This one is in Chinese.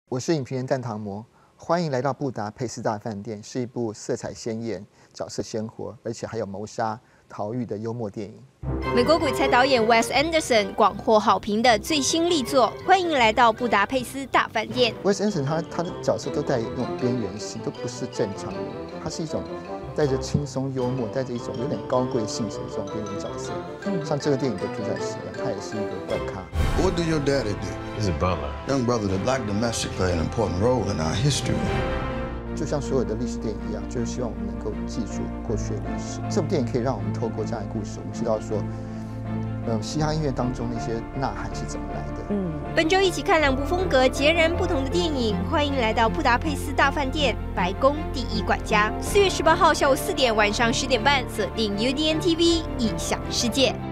我是影评人蛋糖魔，欢迎来到布达佩斯大饭店，是一部色彩鲜艳、角色鲜活，而且还有谋杀、逃狱的幽默电影。 美国鬼才导演 Wes Anderson 广获好评的最新力作，欢迎来到布达佩斯大饭店。 Wes Anderson 他的角色都带那种边缘性，都不是正常的，他是一种带着轻松幽默，带着一种有点高贵性质的这种边缘角色。像这个电影的主宰时，他也是一个怪咖。 What did your daddy do? He's a butler. Young brother, the black domestic play an important role in our history. 就像所有的历史电影一样，就是希望我们能够记住过去的历史。这部电影可以让我们透过这样的故事，我们知道说，嘻哈音乐当中那些呐喊是怎么来的。 本周一起看两部风格截然不同的电影，欢迎来到布达佩斯大饭店，白宫第一管家。4月18号下午4点，晚上10点半，锁定UDN TV 异想世界。